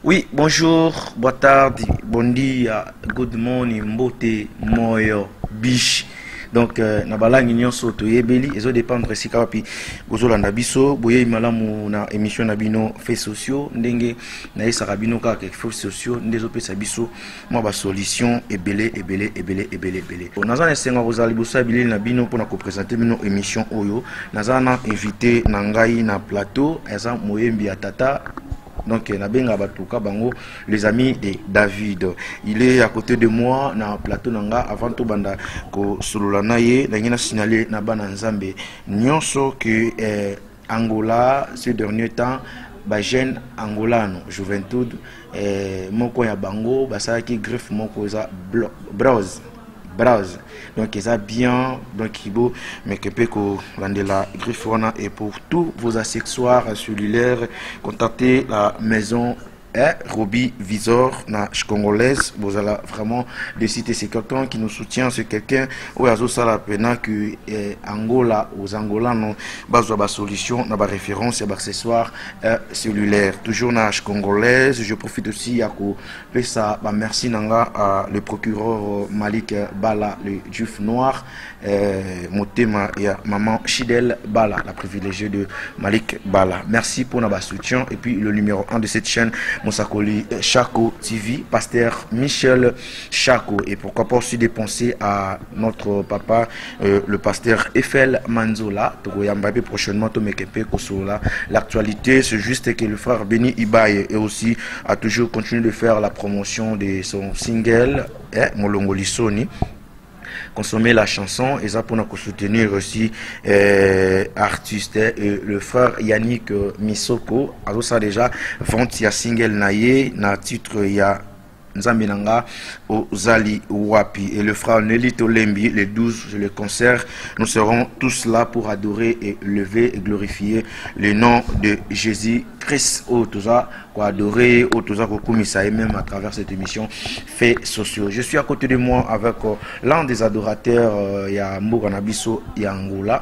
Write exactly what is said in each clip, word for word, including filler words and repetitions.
Oui, bonjour, boa tarde, bon dia, good morning, mbote, moyo, biche. Donc, nabala ngignon soto yebeli, ezo dépendre si kapi gozolanda biso, boye malamu na émission nabino faits sociaux, ndenge na esa rabino ka quelque faits sociaux, ndezo pesa biso moi ba solution ebele ebele ebele ebele ebele. Nazana senga kozali bosa bili nabino pour na ko présenter bino émission oyo, nazana invité na ngai na plateau, eza moyembi atata. Donc, bango, les amis de David. Il est à côté de moi, dans le plateau Nanga, avant tout, banda ko sololanaye, n'a signalé na bananzambe. Nyonso que eh, Angola, ces derniers temps, ba jeune angolano, juventude, eh, moko ya bango, basa qui greffe moko za browse. Browse. Donc, ils ont bien, donc, il faut, mais que peut que la griffona et pour tous vos accessoires cellulaires, contactez la maison eh, Roby Visor, na congolaise. Vous allez vraiment décider, c'est quelqu'un qui nous soutient, c'est quelqu'un où il y a ça la peine que eh, Angola, aux Angolans, nous avons une solution, nous avons une référence, et accessoires eh, cellulaires. Toujours na congolaise. Je profite aussi à que ça, bah, merci nanga à le procureur Malik Bala, le juif noir, eh, Motema et à maman Chidel Bala, la privilégiée de Malik Bala. Merci pour notre soutien. Et puis le numéro un de cette chaîne, Monsakoli Chako T V, pasteur Michel Chako. Et pourquoi pas aussi dépenser à notre papa, euh, le pasteur Eiffel Manzola, Togoyambabe prochainement, Tomekepe Kosola. L'actualité, c'est juste que le frère Béni Ibaye et aussi a toujours continué de faire la promotion de son single, eh, Molongoli Soni. Consommer la chanson et ça pour nous soutenir aussi euh, artiste et le frère Yannick euh, Misoko alors ça déjà vente ya single naye na titre ya Nzambinanga au Zali Wapi et le frère Nelly Tolembi le douze le concert nous serons tous là pour adorer et lever et glorifier le nom de Jésus Christ au Toza pour adorer au Toza Kokumisa et même à travers cette émission faits sociaux. Je suis à côté de moi avec euh, l'un des adorateurs il euh, y a Mboganabiso Yangola.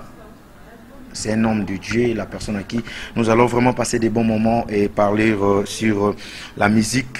C'est un homme de Dieu, la personne à qui nous allons vraiment passer des bons moments et parler euh, sur euh, la musique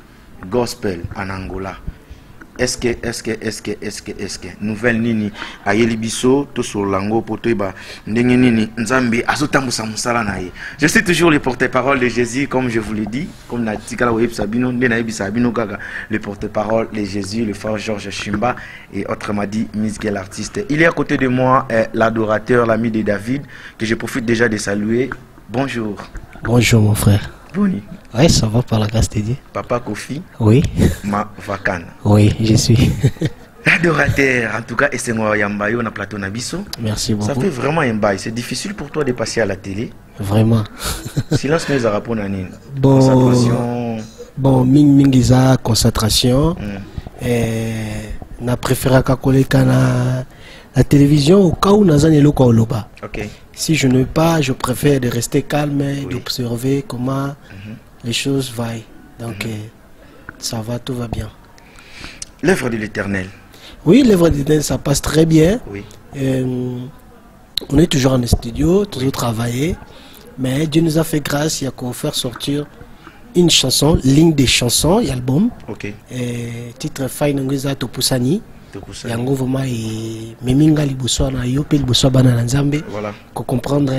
gospel en Angola. Est-ce que, est-ce que, est-ce que, est-ce que, est-ce que, nouvelle nini, ayeli biso, to sur lango, potoiba, ndenge nini, nzambe, azotambu samusala nae. Je suis toujours le porte-parole de Jésus, comme je vous l'ai dit, comme na tikala web sabino, ndenaebi sabino gaga, le porte-parole de Jésus, le frère Georges Chimba, et autrement dit, Misguel l'artiste. Il est à côté de moi, eh, l'adorateur, l'ami de David, que je profite déjà de saluer. Bonjour. Bonjour mon frère. Boni. Oui, ça va par la grâce de Dieu. Papa Kofi. Oui. Ma Vakana. Oui, je suis. L'adorateur, en tout cas, et c'est moi Yambayo na plateau Nabiso. Merci beaucoup. Ça fait vraiment un bail. C'est difficile pour toi de passer à la télé. Vraiment. Silence mais à répondre à Bon. Concentration. Bon, ming mingiza concentration. Mm. Et na préféré kakole kana la télévision au cas où nazane loko oloba. OK. Si je ne veux pas, je préfère de rester calme et oui. d'observer comment mm-hmm. les choses vont. Donc, mm-hmm. euh, ça va, tout va bien. L'œuvre de l'Éternel. Oui, l'œuvre de l'Éternel, ça passe très bien. Oui. Euh, on est toujours en studio, toujours oui. travaillé. Mais Dieu nous a fait grâce, il y a qu'à faire sortir une chanson, ligne des chansons, l'album. OK. Et titre Fine Ngeza Topusani. Yango vraiment et meminga liboso na yo pe liboso bana na nzambe voilà ko comprendre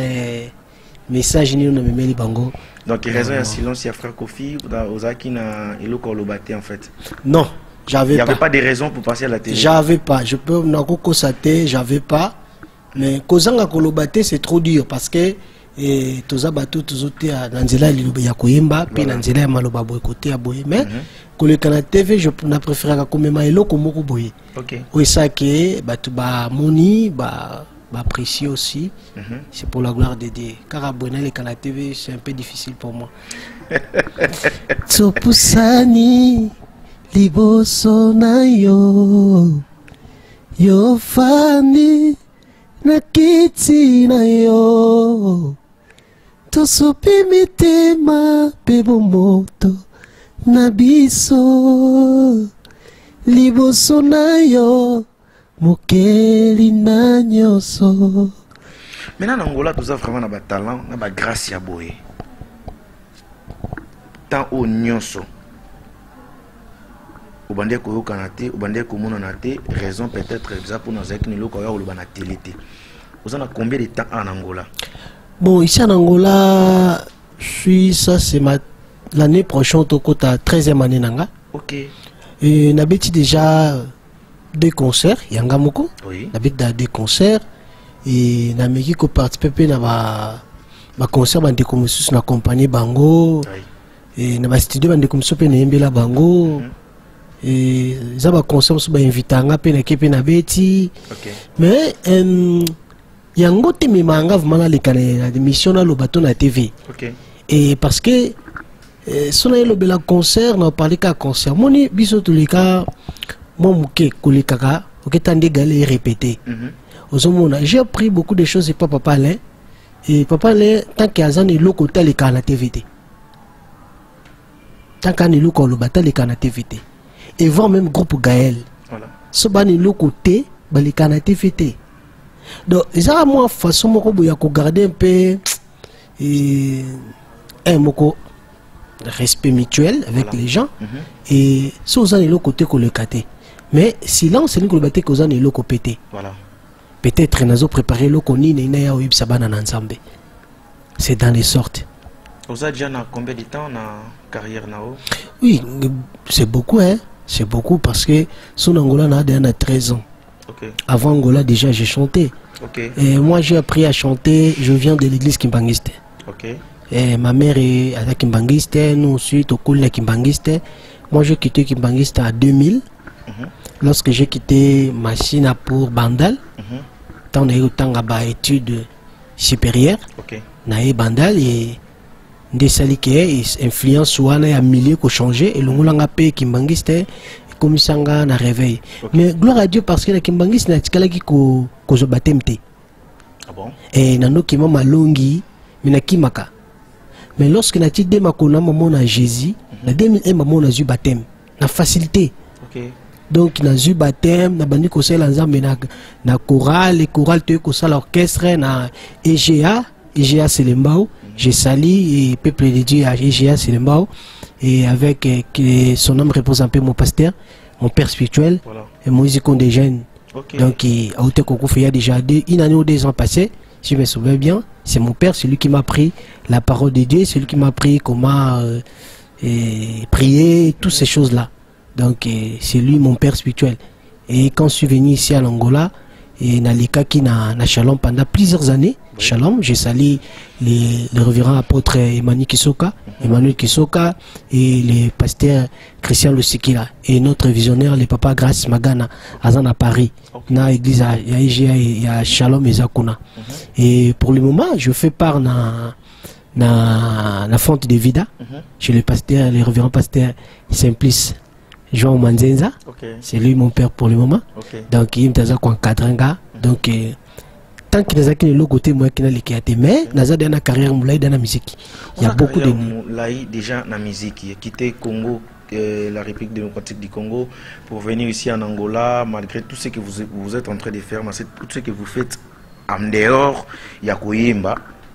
message ni no memeli bango donc il raison un silence ya frère Kofi ozaki na eloko lobate en fait non j'avais pas il y avait pas de raison pour passer à la télé j'avais pas je peux na ko kosaté j'avais pas mais kozanga ko lobate c'est trop dur parce que et toza bato tozote na nzela liloba ya koyemba pe na nzela ya maloba boy côté ya boy mais koleka na T V je na préférer komema eloko moko boye. OK. Oui ça que bato ba moni ba ba apprécier aussi. Mm -hmm. C'est pour la gloire de Dieu. Car abonner les canaux T V c'est un peu difficile pour moi. Topusani liboso na yo yo fani na kiti na yo tosopi mitema pebo moto Nabiso liboso na yo mokeli na nyoso. Maintenant en Angola tout ça vraiment na ba talent na ba grâce ya boye. temps au nyonso au bandé ko kanate au bandé ko mona te raison peut-être ça pour nous avec nous ko ya oloba na télé té vous en a combien de temps en Angola? Bon, ici en Angola, je suis ça c'est ma l'année prochaine au côté treizième année nanga. OK. Et n'habite déjà deux concerts yanga moko. Oui. N'habite deux concerts et n'ameki ko participer na ba ba concert bande comme sous na compagnie bango. Oui. Et na ba studio bande comme so pe na yembela bango. Et ça ba concert so ba invitanga pe na kepe na beti. OK. Mais euh, yango te mi manga vraiment les canaux d'émission na lo bateau na T V. OK. Et parce que eh, si on a le concert, on a parlé qu'à concert. Mon biso tous les cas, mon mouké kolikaka, ok tande galé répété. J'ai appris beaucoup de choses et pas papa là. Et papa là, tant qu'il y a un loko tali kana T V T. Tant qu'il y a un loko le batali kana T V T. Et voir même groupe Gaël. Voilà. Ce bani loko T, bali kana T V T. Donc, ça moi façon moko boya ko garder un peu et un moko respect mutuel avec voilà. Les gens. Mm-hmm. Et si vous avez le côté que le caté. Mais silence, c'est nous que le bâté que vous avez le côté pété. Voilà. Peut-être nous avons préparé le coni et nous avons sabana ensemble. C'est dans les sortes. Vous avez déjà combien de temps dans carrière nao? Oui, c'est beaucoup hein. C'est beaucoup parce que son Angola a déjà treize ans. Okay. Avant Angola déjà j'ai chanté. Okay. Et moi j'ai appris à chanter. Je viens de l'église Kimbangiste. Okay. Et ma mère est à la Kimbangiste, nous ensuite au cours de Kimbangiste. Moi j'ai quitté Kimbangiste en deux mille. Mm-hmm. Lorsque j'ai quitté Machina pour Bandal, mm-hmm. Tant on a eu autant à études supérieures, okay. Naé Bandal et des sali qui influence ou un milieu qui a changé et le moulanga payé Kimbangiste comme ça na réveil. Okay. Mais gloire à Dieu parce que la Kimbangiste n'a pas qui ko ko zo batemte. Ah bon? Et nano qui m'a malongi, mais na kimaka. Mais lorsque na ti dema ko na maman na Jésus, na deux mille un maman na eu baptême, na facilité. Okay. Donc na eu baptême, na bandi ko sala nzambe na na chorale, chorale te ko sala orchestre na E G A, E G A c'est le mbao. J'ai sali et peuple de Dieu à E G A c'est le mbao et avec euh, son nom repose un peu mon pasteur, mon père spirituel, voilà. Et Moïse Condé des jeunes. Okay. Donc il a été il y a déjà deux, une année ou deux ans passés, si je me souviens bien. C'est mon père, c'est lui qui m'a appris la parole de Dieu, c'est lui qui m'a appris comment euh, et prier, toutes ces choses-là. Donc c'est lui mon père spirituel. Et quand je suis venu ici à l'Angola, et Nalika qui na, na Shalom pendant plusieurs années, oui. Shalom, j'ai sali les, les révérends apôtres Emmanuel Kisoka, mm-hmm. Emmanuel Kisoka et les pasteurs Christian Lusikila et notre visionnaire, le papa Grace Magana, Azan à Paris, okay. Na église à I a Shalom et Zakuna. Mm-hmm. Et pour le moment, je fais part na na la fonte de Vida, mm-hmm. Chez le pasteur, les révérends pasteurs Simplice. Jean Manzenza, okay. C'est lui mon père pour le moment. Okay. Donc il me quoi cadranga. Donc euh, tant qu'il a le côté moi qui n'a les créatés, mais n'a dans la carrière moulay dans la musique. Il y a beaucoup de moulay déjà dans la musique. Il a quitté Congo, euh, la République démocratique du Congo, pour venir ici en Angola, malgré tout ce que vous, vous êtes en train de faire, mais c'est tout ce que vous faites en dehors. Il y a Koyemba.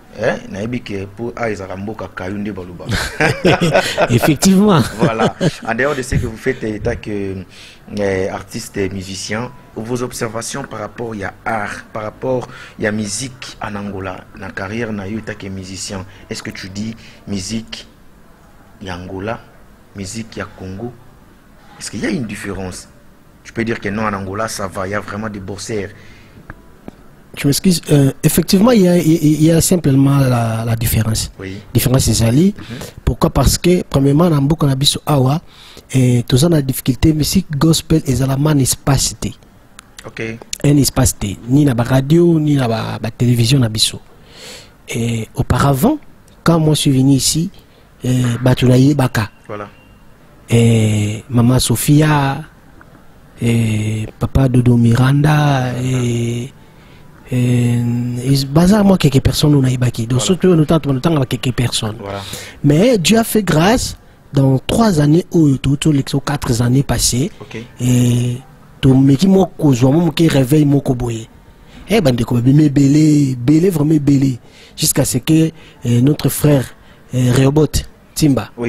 Effectivement. Voilà. En dehors de ce que vous faites, état que euh, artiste et musicien, vos observations par rapport à art, par rapport à la musique en Angola, la carrière n'a eu que musicien. Est-ce que tu dis musique y Angola, musique y a Congo? Est-ce qu'il y a une différence? Tu peux dire que non, en Angola ça va, il y a vraiment des bosseurs. Je m'excuse. Euh, effectivement, il y, a, il y a simplement la, la différence. Oui. Différence c'est ali. Mm-hmm. Pourquoi? Parce que premièrement, dans beaucoup de awa, et tout ça, la difficulté, musique gospel est à la man espacité. Ok. Un espacité, ni la radio, ni la télévision na biso. Et auparavant, quand moi je suis venu ici, euh, Batulaye Baka. Voilà. Et maman Sophia, et papa Dodo Miranda, et et moi quelques personnes on a ébaqué donc surtout nous temps nous temps avec quelques personnes. Voilà. Mais Dieu a fait grâce dans trois années ou tout les quatre années passées. Okay. Et tout mais qui moi cause moi qui réveille mon koboye eh ben de ko belé belé vraiment belé jusqu'à ce que eh, notre frère eh, Rehoboth Timba, oui,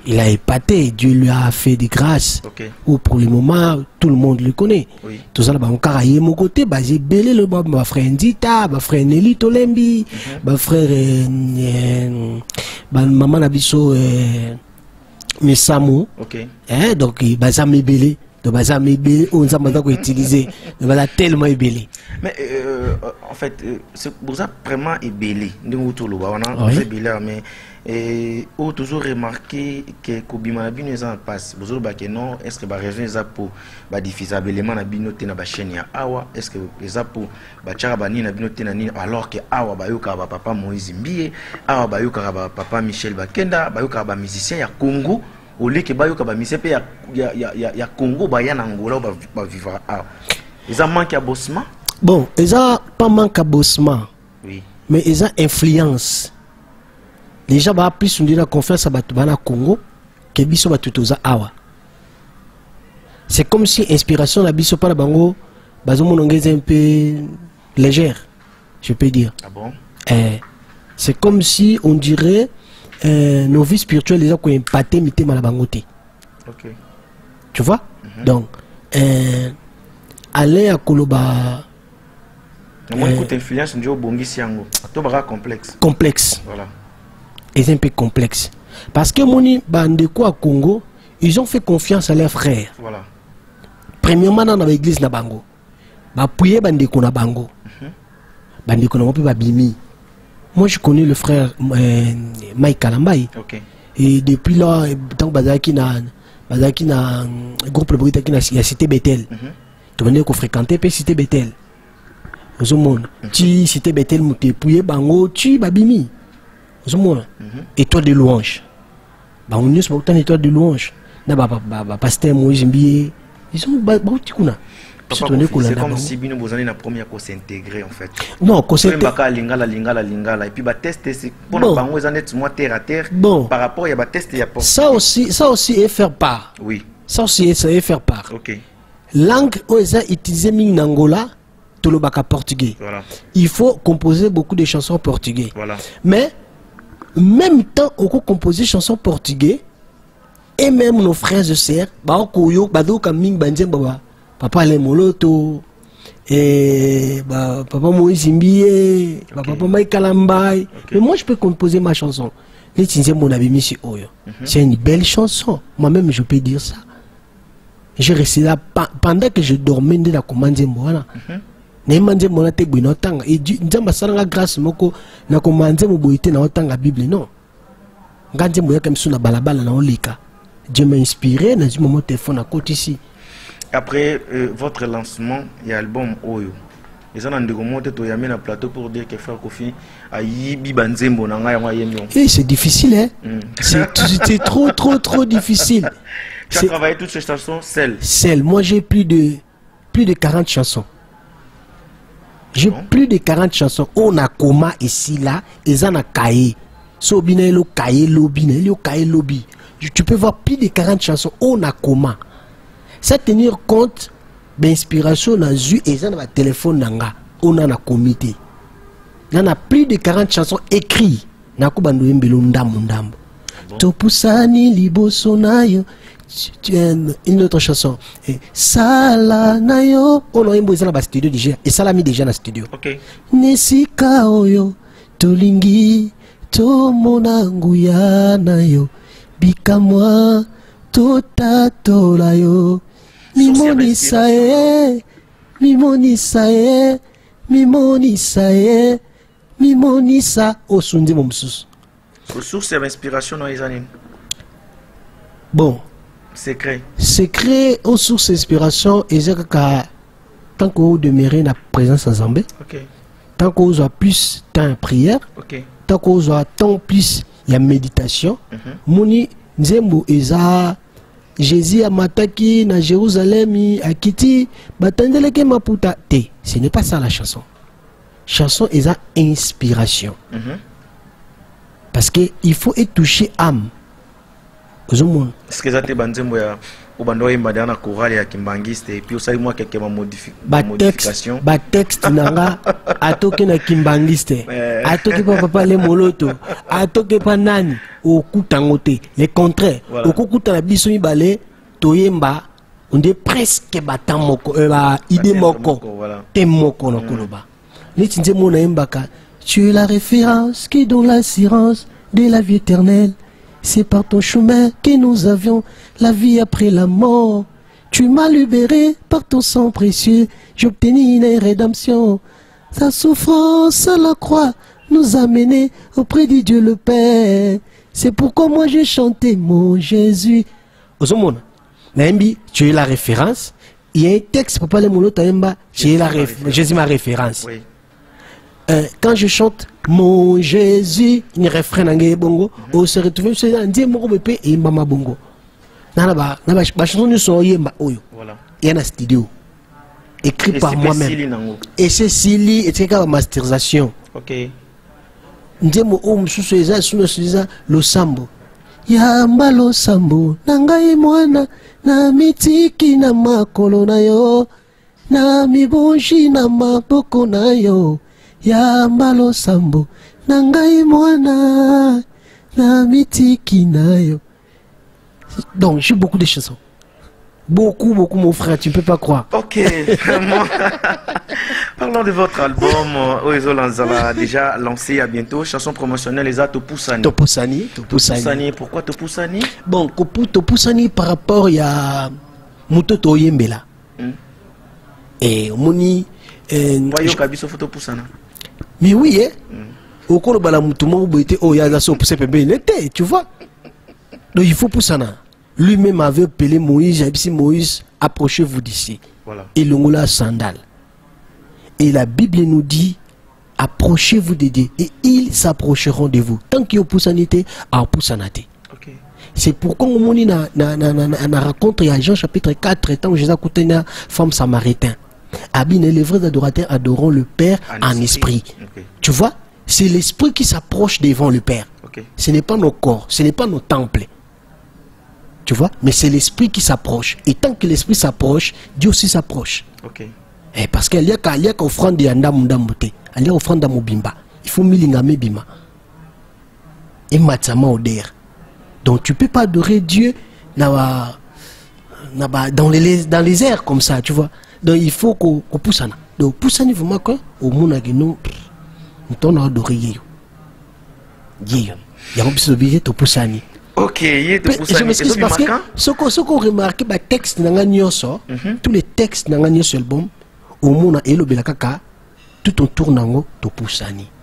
Il a épaté, Dieu lui a fait des grâces. Okay. Ou pour le moment, tout le monde le connaît. Oui. Tout ça, bah, on carrière mon côté, bah, j'ai belé le bah, ma frère Ndita, ma frère Nelly Tolembi, Mhm. ma frère, euh, euh, bah, maman Nabiso, euh, Mesamu. Ok. Hein, donc, il bah, ça m'ébélé. Donc, bah, ça m'ébélé, on s'en va utiliser. Donc, bah, ça tellement ébélé. Mais euh, en fait, euh, c'est pour ça vraiment ébélé. Nous autour le on a Oui. ébélé, mais et on toujours remarqué que Kobima Bino est en passe. Vous avez que non, est-ce que la raison est pour bah diffuser l'élément na Bino te na ba chaîne ya awa, est-ce que les pour bah tchara ba ni na Bino te na ni alors que awa ba yoka ba papa Moïse Mbie, awa ba yoka ba papa Michel Bakenda, ba yoka ba musicien ya Congo. Au lieu que ba yoka ba musicien ya ya ya ya Congo ba ya na Angola ba ba vivre awa. Ils ont manqué à bossement. Bon, ils ont pas manque à bossement. Oui. Mais ils ont influence. Les gens ont plus de confiance à Batubana Congo que Biso Batutoza Awa. C'est comme si l'inspiration de Biso par Bango, Bazomo est un peu légère, je peux dire. Ah bon? Eh, c'est comme si on dirait euh, nos vies spirituelles, les gens qui ont épaté, mité malabangote. Ok. Tu vois? Mm-hmm. Donc, euh, aller à Koloba. Moi, écoute, influence, on bongi siango. Tout bras complexe. Complexe. Voilà. Et c'est un peu complexe. Parce que Moni Bandeko à Congo, ils ont fait confiance à leurs frères. Voilà. Premièrement, dans l'église na Bango. Ba prier Bandeko na Bango. Bandeko na Mopi Babimi. Moi, je connais le frère euh, Mike Kalambay. Ok. Et depuis là, tant que Bazaki na Bazaki na groupe de Brita qui na cité Bethel. Tu venais qu'on fréquentait puis cité Bethel. Au monde, tu cité Bethel mouté prier Bango, tu Babimi. Au monde. Étoile de louange. Bah on est autant étoile de louange. Na ba ba ba pasteur Moïse Mbie. Ils sont ba tikuna. C'est comme si Bino Bozani na première qu'on s'intégrer en fait. Non, qu'on s'intégrer. Lingala lingala lingala et puis ba tester c'est pour bon. Bango ils en est moi terre à terre. Bon. Par rapport il y a ba tester il y a pas. Ça aussi ça aussi est faire part. Oui. Ça aussi est faire part. OK. Langue oza utilisée en Angola, tout le baka portugais. Voilà. Il faut composer beaucoup de chansons portugais. Voilà. Mais même temps on peut composer chansons portugais et même nos frères et sœurs, ba koyo bado kaming banjem baba. Papa le moloto et bah, papa Moïse Mbie, okay. Bah, papa Mike Kalambay. Okay. Mais moi je peux composer ma chanson. Les Tinzé mon ami monsieur Oyo. C'est une belle chanson. Moi-même je peux dire ça. J'ai resté là pendant que je dormais de la commande voilà. Nemanje mona te bino tanga et nzamba sala grâce moko na commande mo boité na otanga Bible non. Nganje moya comme sous na balabala na olika. Dieu m'a inspiré dans un moment téléphone à côté ici. Après euh, votre lancement, il y a l'album Oyo. Les gens ont monté au Yamé na plateau pour dire que frère Kofi a yibi banzembo na nga ya yemio. Eh c'est difficile hein. Mm. C'est trop trop trop difficile. Tu as travaillé toutes ces chansons seul? Seul. Moi j'ai plus de plus de quarante chansons. J'ai bon. plus de quarante chansons. On a coma ici là, et on a cahier. So bina lo cahier lobby, lo cahier lobby. Tu peux voir plus de quarante chansons. On a coma. Ça tenir compte d'inspiration dans zu et ça dans le téléphone nanga. On a un comité. On a plus de quarante chansons écrites. Nako bandu mbelo ndambo ndambo. Topusani liboso nayo. Une autre chanson. Sala nayo. On a imposé dans le studio déjà. Et ça l'a mis déjà dans le studio. Ok. Nesika oyo. Tolingi. Tomona nguya nayo. Bikamwa. Totatola yo. Mimonisa e. Mimonisa e. Mimonisa e. Mimonisa. Osundi momsus. Aux sources et l'inspiration dans les années. Bon. Secret. Secret aux sources d'inspiration, et c'est que tant qu'on demeure la présence en Zambé, okay. Tant qu'on a plus temps de prière, okay. Tant qu'on a tant plus la méditation, Mouni Nzembo Eza, Jésus a mataki na Jérusalem, a Kiti, Batandele ke Maputa. Te, ce n'est pas ça la chanson. Chanson est à inspiration. Mm -hmm. Parce qu'il faut être touché âme. kozomona est-ce que ça te banzembo ya obando yemba dana chorale ya kimbangiste et puis osali moi quelques modifications ba texte nanga atoke na kimbangiste atoke pa papa le moloto atoke pa nani okutango te le contraire okukuta na biso mibale toyemba on dit presque batan moko ba idée moko te moko na koloba niti nzemo na yembaka tu es la référence qui donne l'assurance de la vie éternelle. C'est par ton chemin que nous avions la vie après la mort. Tu m'as libéré par ton sang précieux. J'ai obtenu une rédemption. Sa souffrance à la croix nous a menés auprès de Dieu le Père. C'est pourquoi moi j'ai chanté mon Jésus. Ozomona, Naimbi, tu es la référence. Il y a un texte pour parler mon autre Naimba. Tu es la référence. Jésus ma référence. Oui. Euh, quand je chante mon Jésus, il refrain n'angé bongo, on se retrouve sur un dieu moko bépé et mama bongo. Nana ba, nana ba chanson nous sont yemba oyo. Voilà. Il y a un studio écrit et par moi-même. Et c'est Sili et c'est une masterisation. Ok. Ndiye mo o msusu eza suno suza lo sambo. Yamba lo sambo, nangai mwana na mitiki na makolo na yo, na mibonji na maboko na yo. Yamba lo sambo nangai mwana na mitiki nayo. Donc j'ai beaucoup de chansons, beaucoup beaucoup mon frère, tu ne peux pas croire. Ok. Parlons de votre album Oezo Lanzala, déjà lancé à bientôt, chanson promotionnelle les Topusani. Topusani Topusani. Pourquoi Topusani? Bon, Topusani par rapport à Mutoto Yembela et Moni. Mais oui, hein? Au cours de la moutouma, oh, il y a la soupe, c'est pas tu vois. Donc il faut pour ça. Lui-même avait appelé Moïse, j'ai dit Moïse, approchez-vous d'ici. Voilà. Et l'ongola sandal. Et la Bible nous dit, approchez-vous de Dieu. Et ils s'approcheront de vous. Tant qu'il y a poussanité, à poussanité. C'est pourquoi on dit dans la rencontre, il y a Jean chapitre quatre, tant que Jésus a écouté une femme samaritaine. Abine, les vrais adorateurs adorant le Père en, en esprit. esprit. Okay. Tu vois, c'est l'esprit qui s'approche devant le Père. Okay. Ce n'est pas nos corps, ce n'est pas nos temples. Tu vois, mais c'est l'esprit qui s'approche. Et tant que l'esprit s'approche, Dieu aussi s'approche. Okay. Et parce qu'il y a qu'à offrande de Yandamundambote, il y a offrande d'Amobimba. Il faut milingame bima. Et matsama odeur. Donc tu ne peux pas adorer Dieu dans les, dans les airs comme ça, tu vois. Donc il faut qu'on pousse ça. Donc pousse ça niveau quoi au monde qui nous nous a adoré yo. Yo. Il y a un petit obligé de pousse ça. Ok, il je m'excuse parce que ce qu'on ce qu'on remarque bah texte n'anga nyonso, tous les textes n'anga nyonso album au monde et le belakaka tout on tourne en to pousse ça ni.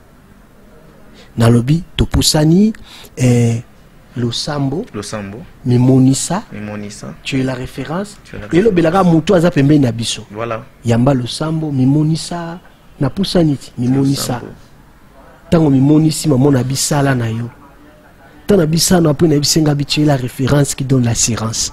Dans lobby to pousse ça ni et le sambo, le sambo, mimonisa, mimonisa. Tu es la référence. Et le belaga muto aza pembe na biso. Voilà. Yamba le sambo, mimonisa, na pusaniti, mimonisa. Tango mimonisi maman na bisala na yo. Tango na bisala na pena bisenga bitu la référence qui donne l'assurance.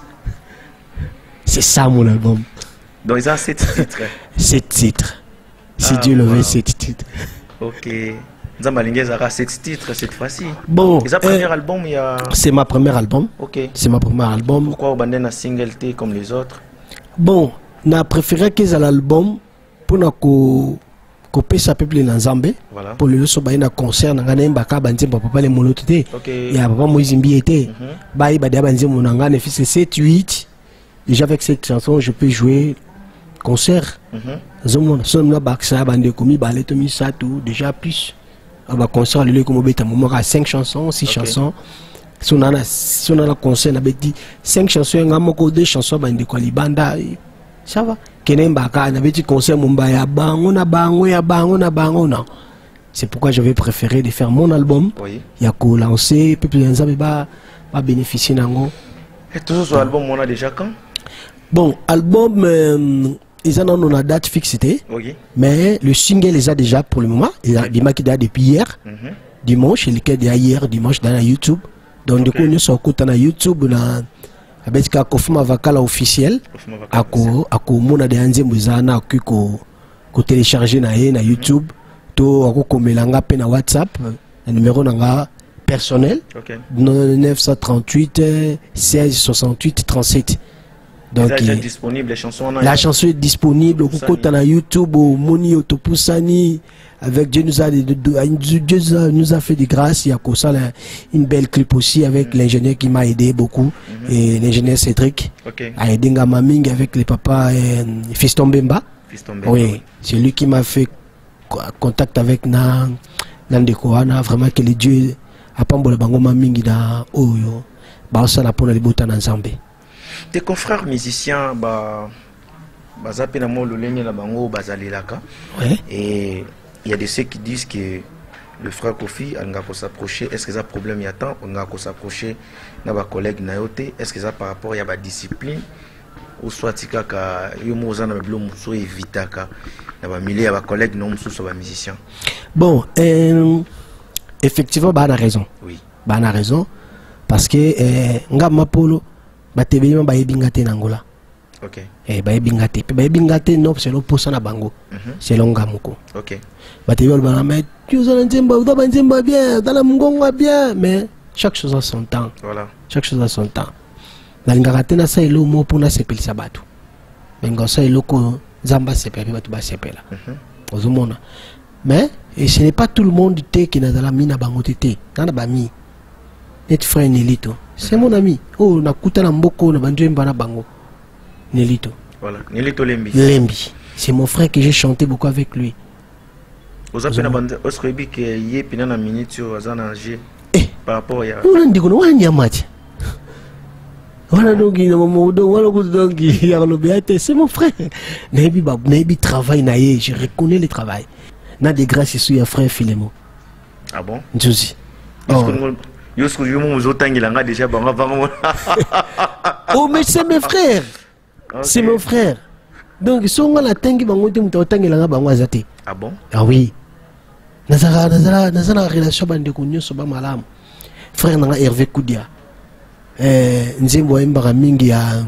C'est ça mon album. Donc ils ont sept titres. Sept titres. Si ah, Dieu le veut, sept titres. Ok. Zambalingez aura sept titres cette fois-ci. Bon, c'est premier euh, album il y a... C'est ma première album. Ok. C'est ma première album. Pourquoi vous bandez un single T comme les autres? Bon, na préféré que l'album pour na ko ko ça peuple na Nzambe. Voilà. Pour le so ba na concert na ngana mbaka banze papa les monoté. Ok. Ya papa Moïse Mbiete. Ba i ba dia banze monanga ne fils sept huit. Déjà avec cette chanson, je peux jouer concert. Mhm. Zomo so na baksa bande komi ba leto mi ça tout déjà plus. On va concert le comme beta moment à cinq chansons, six okay. chansons. Si on a si on a la concert on a dit cinq chansons, on a moko deux chansons bande ko libanda. Ça va. Kenemba ka na beti concert mumba ya bango na bango ya bango na bango non. C'est pourquoi je vais préférer de faire mon album. Oui. Ya ko lancer peuple nzambe ba ba bénéficier nango. Et tout ce album on a déjà quand? Bon, album euh, ils en ont une date fixée, okay. Mais le single les a déjà pour le moment. Il a okay. qui date depuis hier, mm -hmm. dimanche, il est hier dimanche dans la YouTube. Donc du coup nous sommes sur YouTube na avec ka kofuma vakala officiel, ako ako mona de anze muzana ko ko télécharger na na YouTube, to ako komelanga pe na WhatsApp, na numéro nanga personnel. Okay. neuf cent trente-huit seize soixante-huit trente-sept. Donc, déjà disponible, les chansons. La chanson est disponible au côté na YouTube, au Moni Otopusani. Avec Dieu nous a, Dieu nous a fait de grâce. Il y a comme ça une belle clip aussi avec mm. l'ingénieur qui m'a aidé beaucoup. Mm -hmm. Et l'ingénieur Cédric okay. a aidé Ngamaming avec les papas euh, Fiston Bemba. Fiston Bemba. Oui, oui. C'est lui qui m'a fait contact avec Nan Nandekoana. Vraiment que les dieux a pas le bango mamingi dans Oyo. Bah ça la pour les boutons ensemble. Tes confrères musiciens, bah, bah ça peine à moi le lenni la bango bazalilaka. Ouais. Et il y a de ceux qui disent que le frère Kofi a nga ko s'approcher. Est-ce que ça problème y a tant on nga ko s'approcher na ba collègue nayote. Est-ce que ça par rapport y a ba discipline ou soit tikaka yo moza na blo muso evitaka na ba milieu ya ba collègue non muso so ba musicien. Bon, euh, effectivement bah on a raison. Oui. Bah on a raison parce que euh, nga mapolo ba tebeli ba yebingate na ngola. OK. Eh ba yebingate pe ba yebingate non c'est lo posa na bango. C'est longa moko. OK. Ba tebeli ba mais tu as nzemba ou ba nzemba bien, dans la mgonga bien, mais chaque chose a son temps. Voilà. Chaque chose a son temps. Na ngakate na sa elo mo pona sepeli sabatu. Bengo sa elo ko zamba sepeli ba tu ba sepela. Mhm. Ozomona. Mais et ce n'est pas tout le monde qui n'a la mine à bangoté. Nana bami. Net frère Nelito. C'est mon ami. Oh, na kuta na mboko na banjemba na bango. Nelito. Voilà, Nelito Lembi. Lembi. C'est mon frère que j'ai chanté beaucoup avec lui. Vous avez une bande osrebi que yé pina na minute sur azana G. Eh, par rapport à on dit qu'on a un match. Voilà donc il voilà donc il c'est mon frère. Nebi bab nebi travail na yé, je reconnais le travail. Na de grâce sur un frère Philémon. Ah bon? Nzuzi. Yosko yo mo zotangi langa déjà banga banga. Oh mais c'est mes frères. Okay. C'est mon frère. Donc si on a la tangi bango te muta tangi langa bango azate. Ah bon? Ah oui. Nazara nazara nazara relation bande kunyo so ba malam. Frère nanga Hervé Koudia. Eh nzimbo embara mingi ya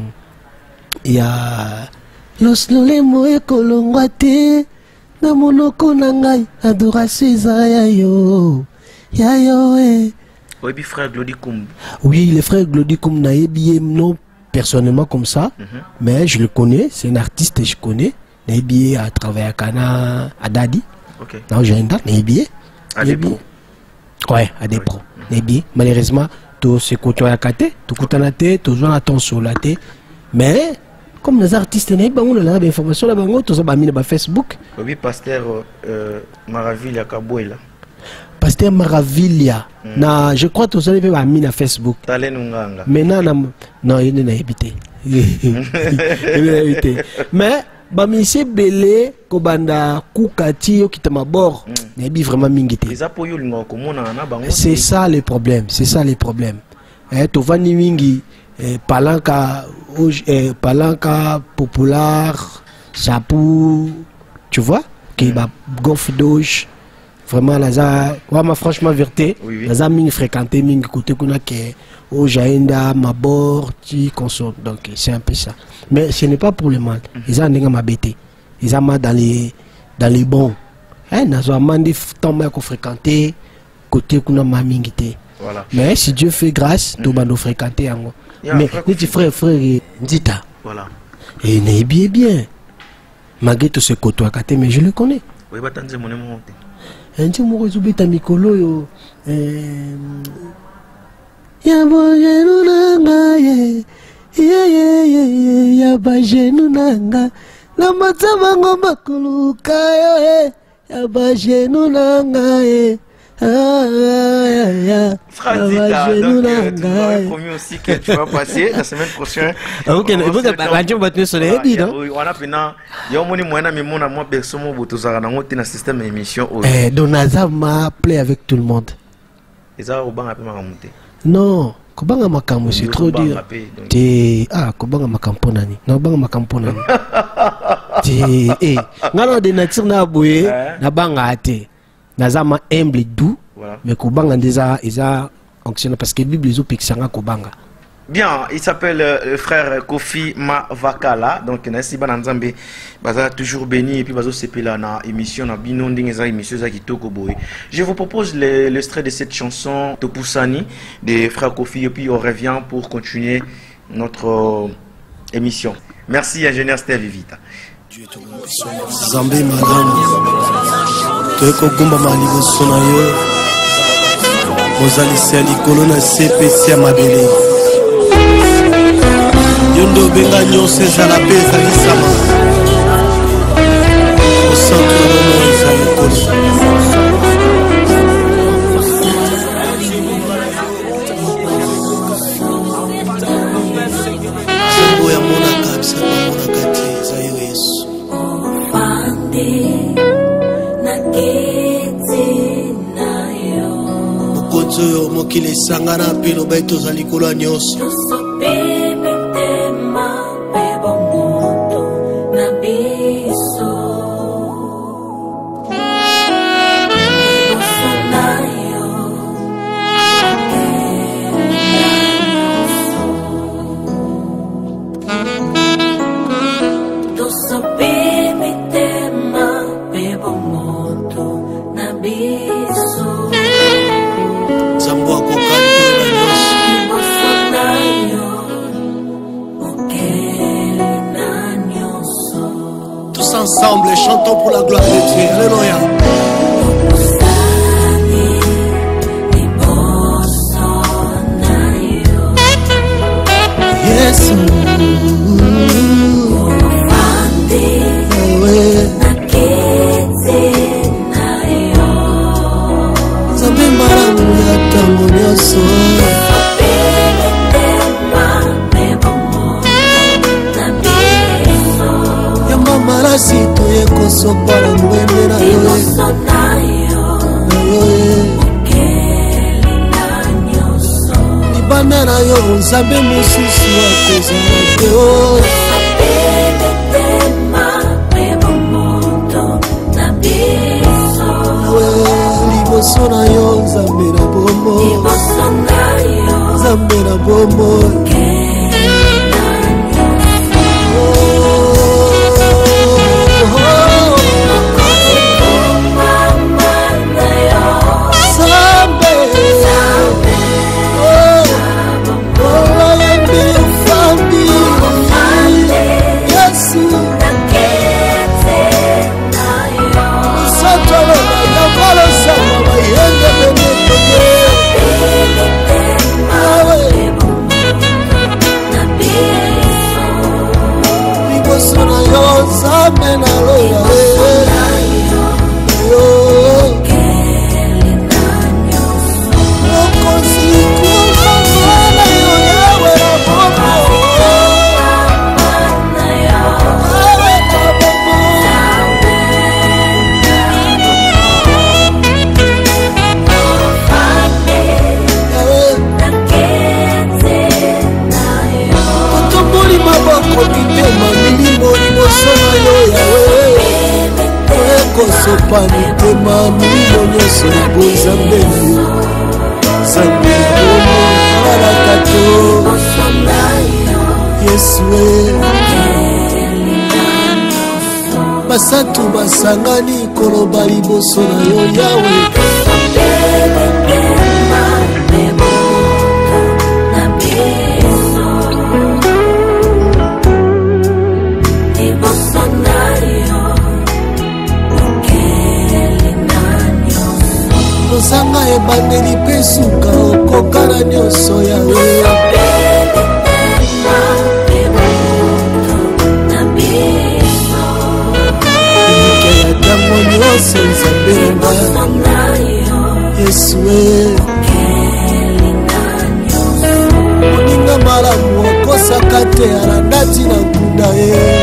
ya los lolemo ekolongwate na monoko na ngai adoration ya yo. Ya yo eh. Oui, puis frère Glody Koum. Oui, le frère Glody Koum n'a pas non personnellement comme ça, mm -hmm. mais je le connais, c'est un artiste, je connais. N'a pas à travailler à Cana, à Dadi. Ok. Dans le Jenda, n'a pas. À des pros. Ouais, à des pros. N'a pas. Malheureusement, tout ce côté à côté, tout côté à la tête, tout jouant à ton sur la tête. Mais comme les artistes n'a pas, on a l'information là-bas, tout ça, mis sur Facebook. Oui, pasteur euh, Maraville à Kaboué là. Pasteur Maravilia, mm. na, je crois que vous avez mis sur Facebook. Maintenant, non, il n'a évité. Mais, bah, monsieur Belé, Kobanda, Koukati, qui t'a ma bord, n'a pas vraiment mingité. C'est ça le problème, c'est ça le problème. Eh, tu vas ni mingi, palanka, palanka, populaire, chapeau, tu vois, qui va gonfle d'ouche. Vraiment, là, ouais, franchement, vérité, oui, oui. Là, j'ai fréquenté, j'ai écouté, que au Jaïnda, ma bord, tu consommes. Donc, c'est un peu ça. Mais ce n'est pas pour le mal. Ils ont ma bêté. Ils ont dans les, dans les bons. Hein, nous avons demandé de fréquenter, côté qu'on a ma mingité. Mais si Dieu fait grâce, tu vas nous fréquenter. Mais, les frères, frères, Ndita. Voilà. Et n'est bien, bien. Malgré tout ce côté à côté, mais je le connais. Oui, bah, t'as dit mon nom. Nti moko zubita mikolo yo eh ya bojenu nanga ye ye ye ya bojenu nanga na matama ngomba kuluka yo ya bojenu nanga ye ah Franzita, donc euh, tu m'avais promis aussi que tu vas passer la semaine prochaine. Ok, vous avez radio battu sur les bidons. Oui, on a maintenant il y a moni moyen mais mon moi personne mo botozara na ngoti na système émission. Eh Donaza m'a play avec tout le monde. Et ça au banc a peu m'a monter. Non, kobanga makambo c'est trop dur. Ti ah kobanga makampo nani. Na banga makampo nani. Ti eh ngalo de nature na boye na banga ate. Nazama humble doux, voilà. Mais kobanga déjà ils a fonctionné parce que Bible les opixanga kobanga. Bien, il s'appelle euh, le frère Kofi Mavakala. Donc, Nassi Bananzambe, baza toujours béni et puis bazo sepela na émission na binonding eza émission za kitoko boy. Je vous propose le- l'extrait de cette chanson Topusani des frères Kofi et puis on revient pour continuer notre euh, émission. Merci ingénieur Steve Vita. Zambé madame Toeko Gumba Malibo Sonayo Mozalisi ya likolo na C P C ya mabele Yondo benga nyonso ezala mpe ezalisama Osanto romo eza likolo Zambo ya monaka bisaka monaka te eza yo Yesu Mokonzi oyo mokili esangana mpe loba ete toza likolo ya nyonso Zambo akokani mpe na nyonso Tous ensemble chantons pour la gloire de Dieu. Alléluia. Yes. Zambe maramu ya tango nyonso Yamba malasi toye kosopa na mwende na yo Libanda na yo Nzambe mosusu akozala te o Liboso na yo Nzambe na bombo Nzambe na bombo Sopa mitema milimo nyonso libo Nzambe na yo Nzambe bomo alakato Yesu basatu basangani koloba liboso na yo Yawe Sanga ebandeli pe suka okokana nyonso Yawe Ike ya tango nyonso Nzambe nga Yesu Moninga malamu akosaka te alandati na nkunda ye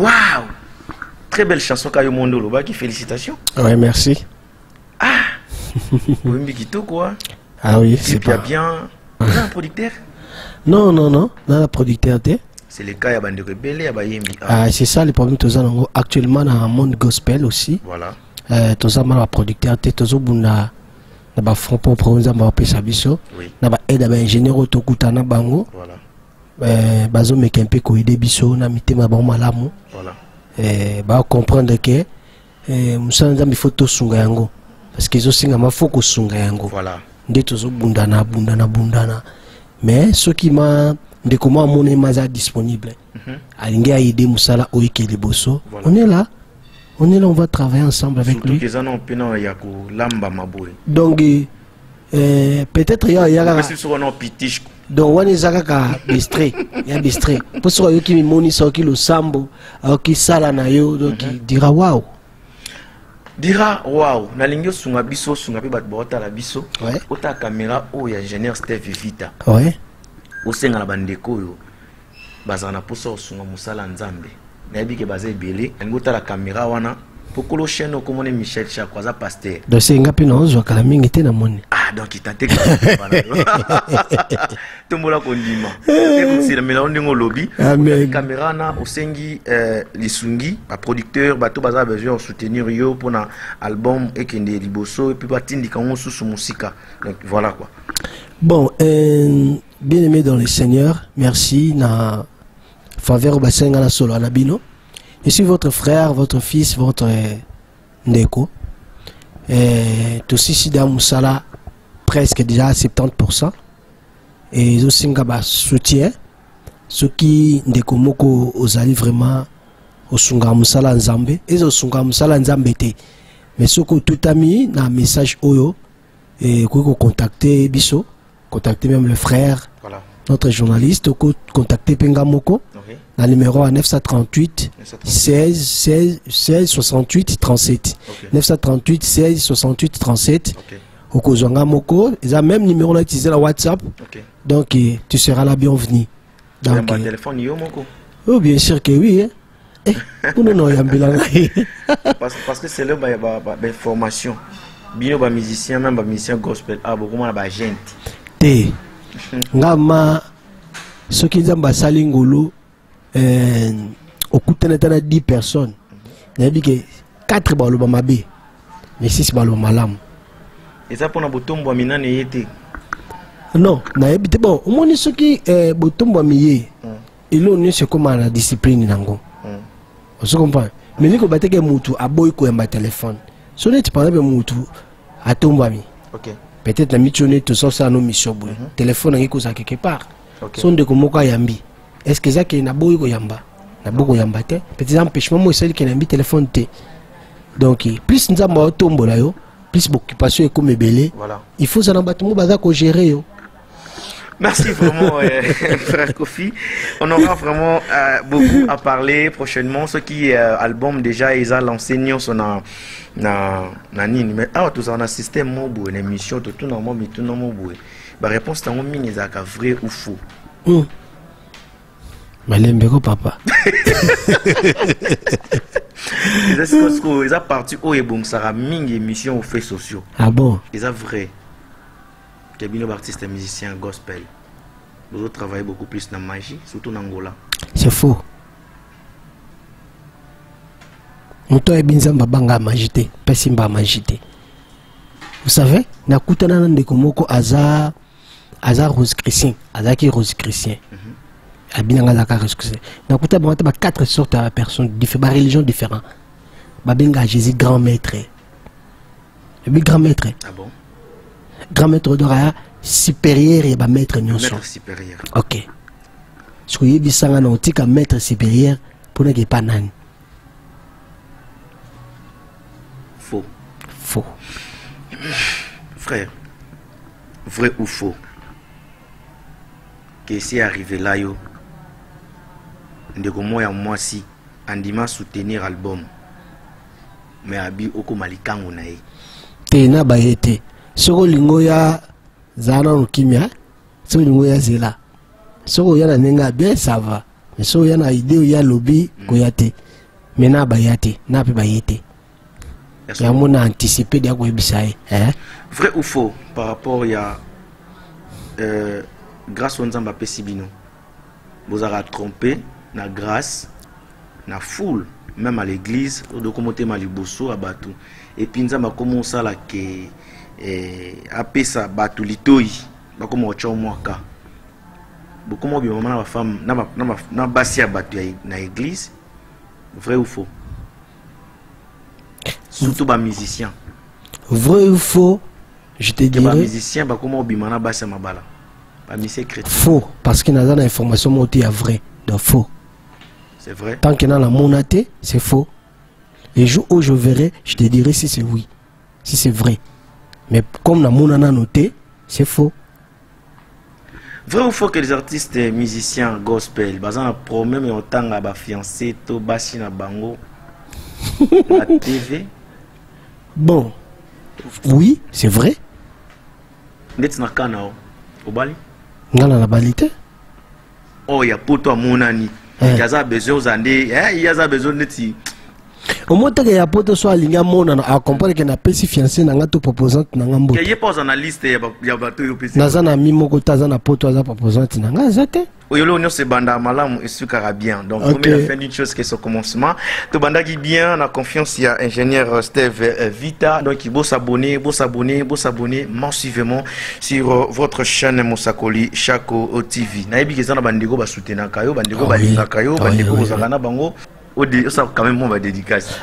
Waouh! Très belle chanson Kayo Mondolo, qui félicitations. Ouais, merci. Ah! Oyembi Kito quoi. Ah oui, c'est pas bien. On a un producteur? Non, non, non, on a un producteur. C'est le cas, il y a des rebelles, il y a Ah, c'est ça le problème. Actuellement, dans le monde gospel aussi. Voilà. Euh, tous les producteurs, tous les ba front pour prendre ba pesa biso na ba aide ba ingénieur to kutana bango voilà euh bazo mekempe ko aider biso na mitema ba malamu voilà euh ba comprendre que euh musanga mi photo sunga yango parce que zo singa ma foko sunga yango voilà nde tozo bundana bundana bundana mais ce qui m'a de comment mon maza disponible alingi aider musala oyekeli boso on est là. On est là, on va travailler ensemble avec surtout lui. Donc, euh, peut-être il y a... Il y a donc, on est là, bistré. Il y a bistré. Pour ceux qui me monissent, qui le sambo, qui sala na yo, donc il dira waouh. Dira waouh. Na lingyo sunga biso, sunga pe bat bota la biso. Ouais. Ota caméra o ya ingénieur Steve Vita. Ouais. O senga la bandeko yo. Bazana poso sunga musala nzambe. Nabi ke basé belé ngota la caméra wana pokolo chaîne comme Michel Chakwaza pasteur donc c'est ngapi na ozo kala mingi te na moni ah donc il tente que tombola kondima et c'est le mélange ngo lobby caméra na osengi lisungi ba producteur bato baza besoin soutenir yo pour na album et kende liboso et puis batindi kango susu musika donc voilà quoi. Bon euh, bien aimé dans le Seigneur, merci na faveur basenga na solo anabino. Je suis votre frère, votre fils, votre euh, ndeko. Et tout ici dans Moussala presque déjà à soixante-dix pour cent. Et je suis un soutien. Ce qui ndeko moko ozali vraiment au sunga Moussala Nzambe. Et au sunga Moussala Nzambe te. Mais ce que tout a mis dans message oyo et qu'on contacter biso, contacter même le frère. Voilà. Notre journaliste, contacter Pengamoko, okay. Dans le numéro neuf cent trente-huit, seize, seize, seize, soixante-huit, trente-sept. Okay. neuf cent trente-huit, seize, soixante-huit, trente-sept. Au Kozanga Moko, ils ont même numéro là utilisé la WhatsApp. Okay. Donc, eh, tu seras la bienvenue. Donc, un téléphone, yo, Moko? Oh, bien sûr que oui. Hein. Eh, non, non, parce, parce que c'est là la formation. Bien, les musiciens, même les musiciens gospel, ah, beaucoup de gens. Té. Ngama ce qui est basali ngolo euh okutana tana dix personnes nabi que quatre balo ba mabe mais six balo malam et ça pour na botombo minane yete non na ebite bon omoni ce qui euh botombo miye il on est comme la discipline nango on se comprend mais ni ko bateke mutu aboy ko yamba téléphone so net par exemple mutu atomba mi OK. Peut-être la mission tout ça ça nos missions boy. Téléphone ngi koza quelque part. Son de komoko yambi. Est-ce que ça qui na boy ko yamba? Na boko yamba te. Peut-être empêchement moi celle qui na mi téléphone te. Donc plus nzamba otombo la yo, plus occupation comme belé. Voilà. Il faut ça na batimo baza ko gérer yo. Merci vraiment, euh, frère Kofi. On aura vraiment euh, beaucoup à parler prochainement. Ce qui est euh, album déjà, ils ont lancé son na na na nini. Mais ah tout ça on a système mobile, une émission tout tout normal, mais tout normal mobile. La réponse t'en mine est à vrai ou faux. Hum. Malembeko papa. Ils ont parti au et bon ça a mine émission aux faits sociaux. Ah bon? Ils ont vrai. Kebino artiste et musicien gospel. Vous travaillez beaucoup plus dans la magie, surtout en Angola. C'est faux. Moto e binzamba banga magité, pesimba magité. Vous savez, na kutana na ndeko moko aza aza rose chrétien, aza ki rose chrétien. Abinanga za ka rose chrétien. Na kutana ba ba quatre sortes de personnes différentes, ba religions différentes. Ba benga Jésus grand maître. Le grand maître. Ah bon? Grand maître d'Oraya supérieur et ba maître nyonso. Maître supérieur. OK. Ce que yebi sanga na otika maître supérieur pour ne pas nani. Faux. Faux. Frère, vrai ou faux? Que c'est arrivé là yo. Ndeko moya moi si andima soutenir album. Mais abi oko malikango na ye. Tena ba yete. Soko lingo ya zana ukimya. Soko lingo ya zela. Soko yana nenga bien ça va. Mais soko yana idée ya lobby ko yate. Mena ba yate, na pe ba yete. Il y a mon anticipé de Webisai. Vrai ou faux par rapport à euh, grâce au Nzamba Pesibino, vous avez trompé na grâce, na foule, même à l'église, au documenté Maliboso à Batu. Et puis Nzamba commence à la que à pesa Batu litoi, ba comme au chomwaka. Beaucoup moins bien maman la femme na na na basi à Batu na église. Vrai ou faux? Surtout les musiciens. Vrai ou faux? Je te dirais. Les musiciens, bah comment obimana basa mabala. Pas musicien chrétien. Faux, parce qu'il y a des informations montées à vrai. Donc faux. C'est vrai. Tant qu'il y a la monaté, c'est faux. Les jours où je verrai, je te dirai si c'est oui, si c'est vrai. Mais comme la monana noté, c'est faux. Vrai ou faux que les artistes et musiciens gospel, bazan a problème et autant à ba fiancé to basi na bango. La T V. Bon, oui, c'est vrai. Net na kana au bali. Ngala la balité. Oh, il y a pour toi monani. Il y a besoin aux années, il y a besoin de ti. Au moins que ya poto soit linga mona à comprendre que na pesi fiancé na ngato proposante na ngambo. Il y a pas en liste ya ya bato yo pesi. Naza na mi moko taza na poto za proposante na ngazate. Oyolo on se banda malamu esukara bien. Donc okay. Comme il a fait une chose que son commencement, to banda qui bien, on a confiance il y a ingénieur Steve Vita, donc il faut s'abonner, faut s'abonner, faut s'abonner massivement sur euh, votre chaîne Mosakoli Chako T V. Na ebi kezana bandeko ba soutenir kayo, bandeko ba linga kayo, bandeko ko zakana bango. Au dé, ça quand même on va dédicace.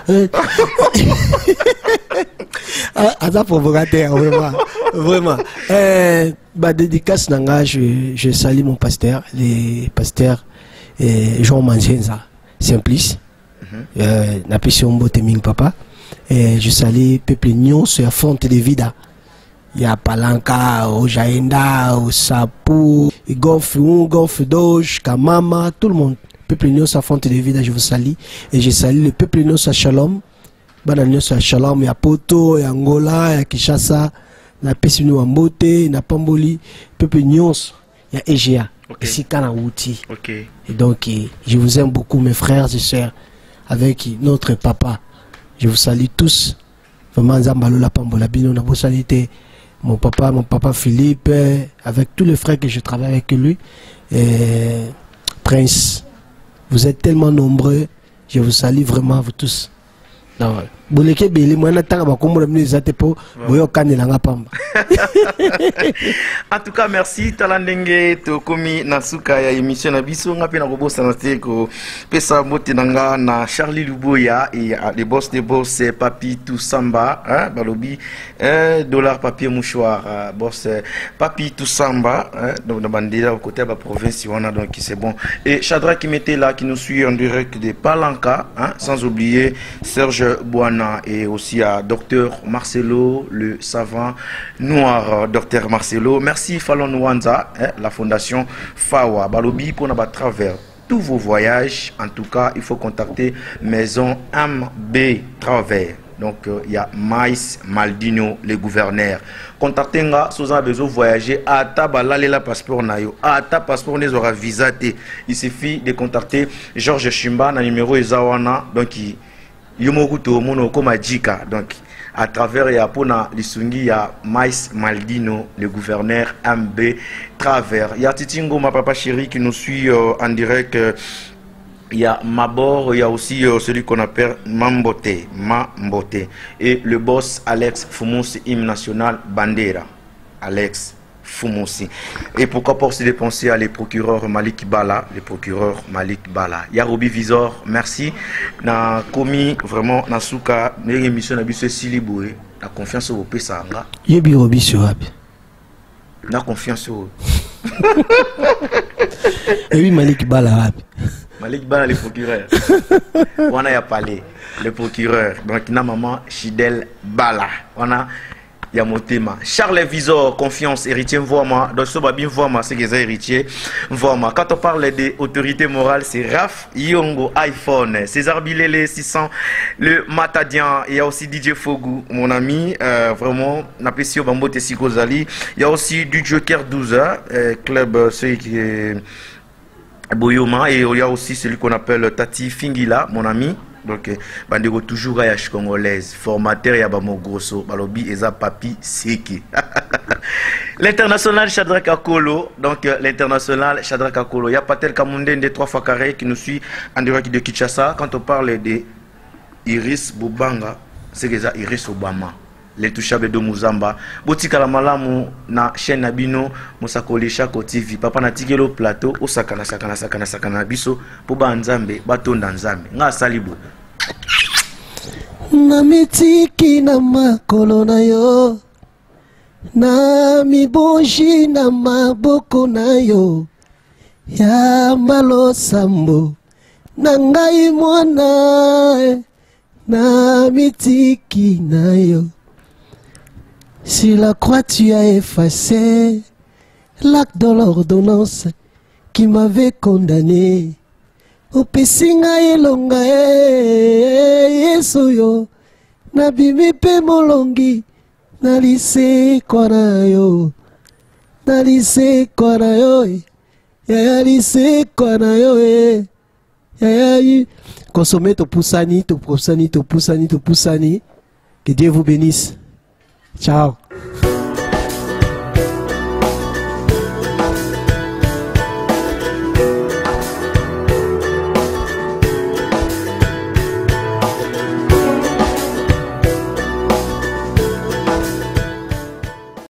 À ça provocateur vraiment, vraiment. Euh, bah dédicace nanga, je je salue mon pasteur, les pasteurs eh, Jean Manzenza, Simplice. Euh, na pesi mbote ming papa. Et je salue peuple Nyon sur la fonte de vida. Il y a Palanca, au Jaenda, au Sapu, Golf un, Golf Doge, Kamama, tout le monde. Peuple Nyon sa fonte de vida, je vous salue. Et je salue le peuple Nyon sa Shalom. Bana Nyon sa Shalom, il y a Poto, il y a Angola, il y a Kinshasa, na pesi nous Mbote, na Pamboli, peuple Nyon, il y a Egea. Okay. Ici, Kanawuti. Okay. Et donc, je vous aime beaucoup, mes frères et sœurs, avec notre papa. Je vous salue tous. Vraiment, Zambalola Pambola Bino, na salité. Mon papa, mon papa Philippe, avec tous les frères que je travaille avec lui. Et Prince, vous êtes tellement nombreux. Je vous salue vraiment, vous tous. En tout cas, merci. Talandenge, Tokomi, Nasuka, ya émission na biso, nga pe na robo sanate ko pesa mote nanga na Charlie Luboya et les boss des boss Papi Toussamba, hein, balobi, un dollar papier mouchoir, boss Papi Toussamba, hein, donc dans bandela au côté de la province, on a donc c'est bon. Et Chadra qui mettait là, qui nous suit en direct de Palanca, hein, sans oublier Serge Boana et aussi à docteur Marcelo, le savant noir docteur Marcelo. Merci Falon Nwanza, hein, la fondation Fawa Balobi pour nous à travers tous vos voyages. En tout cas, il faut contacter Maison M B Travers. Donc, il euh, y a Maïs Maldino, le gouverneur. Contactez nga si vous avez besoin de voyager. À ta balale la passeport nayo. À ta passeport les aura visa. Il suffit de contacter Georges Chimba, na numéro Ezawana. Donc, il Yomokuto mono koma jika. Donc à travers ya pona lisungi ya Mais Maldino, le gouverneur M B Travers. Il y a Titingo ma papa chéri qui nous suit euh, en direct. Euh, il y a Mabor, il y a aussi euh, celui qu'on appelle Mambote, Mambote et le boss Alex Fumosi, hymne national Bandera. Alex Fumosi. Et pourquoi pas aussi dépenser à les procureurs Malik Bala, les procureurs Malik Bala. Yarobi Visor, merci. Na commis vraiment Nasuka, mes émissions na biso Siliboué, la confiance au Pesanga. Yebi Robi sur Abi. Na confiance au. Et oui Malik Bala Abi. Malik Bala les procureurs. On a parlé le procureur. Donc na maman Chidel Bala. On a Yamotema. Charles Visor, confiance, héritier Voima. Donc, ce bien Voima, c'est que c'est héritier Voima. Quand on parle des autorités morales, c'est Raf Yongo, iPhone, César Bilele, six cents, le Matadian. Il y a aussi D J Fogu, mon ami. Euh, vraiment, Napesio Bambo Tessikozali. Il y a aussi du Joker douze, euh, club, celui qui est Boyoma. Et il y a aussi celui qu'on appelle Tati Fingila, mon ami. Donc, bandeko toujours à congolaise, formateur ya ba mogrosso, balobi eza papi seki. L'international Shadrack Akolo, donc euh, l'international Shadrack Akolo, il y a Patel Kamundende de trois fois carré qui nous suit en direct de Kinshasa. Quand on parle de Iris Bobanga, c'est que ça Iris Obama, l'intouchable de Muzamba. Botika la malamu na chaîne Nabino, Mosakoli Chako T V. Papa na tigelo plateau, osakana sakana sakana sakana biso, pour ba nzambe, batonda nzambe. Nga salibo. Na mitiki na makolo na yo, na mibonji na maboko na yo, ya mbalo sambo na ngai mwana, na mitiki na yo. Sur la croix tu as effacé l'acte de l'ordonnance qui m'avait condamné. O pesinga elonga e yeso yo, na bimi pe molongi, na lise kwa yo, na lise kwa yo, ya ya lise kwa yo e, ya ya consommer to poussani, to poussani, to poussani, to poussani. Que Dieu vous bénisse. Ciao.